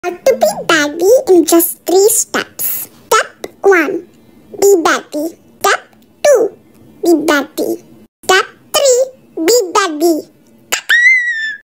How to be Baddie in just 3 steps. Step 1. Be Baddie. Step 2. Be Baddie. Step 3. Be Baddie.